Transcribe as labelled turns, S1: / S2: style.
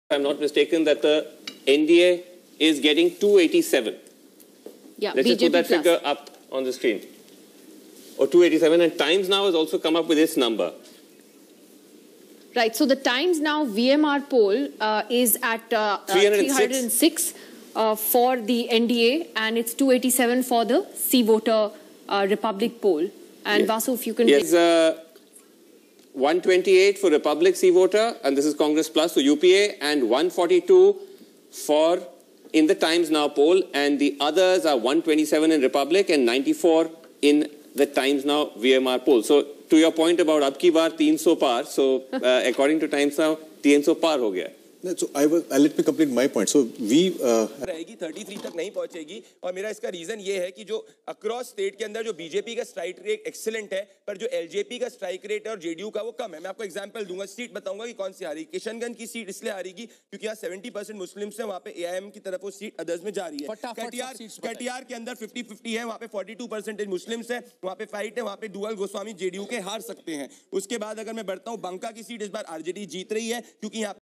S1: I'm not mistaken, that the NDA is getting 287.
S2: Yeah,
S1: let's just put that
S2: plus.
S1: figure up on the screen. Or 287, and Times Now has also come up with this number.
S2: Right, so the Times Now VMR poll is at 306 for the NDA, and it's 287 for the C voter Republic poll. And
S1: yes.
S2: Vasu, if you can...
S1: Yes, 128 for Republic C voter, and this is Congress Plus, so UPA, and 142 for in the Times Now poll, and the others are 127 in Republic and 94 in the Times Now VMR poll. So to your point about ab ki baar 300 par, so according to Times Now 300 par ho gaya.
S3: So let me complete my point. So we
S4: रहेगी 33 तक नहीं पहुंचेगी, और मेरा इसका reason ये है कि जो अक्रॉस स्टेट के अंदर जो बीजेपी का स्ट्राइक रेट एक्सीलेंट है, पर जो एलजेपी का स्ट्राइक रेट है और जेडीयू का वो कम है. मैं आपको एग्जांपल दूंगा, सीट बताऊंगा कि कौन सी हारी. किशनगंज की सीट इसलिए हारेगी क्योंकि यहाँ 70% मुस्लिम्स है, वहाँ पे एआईएम की तरफ वो सीट अदर्स में जा रही है. कटिहार के अंदर 50-50 है, वहाँ पे 42% मुस्लिम्स है, वहाँ पे फाइट है, वहाँ पे डुअल गोस्वामी जेडीयू के हार सकते हैं. उसके बाद अगर मैं बढ़ता हूँ, बंका की सीट इस बार आरजेडी जीत रही है क्योंकि यहाँ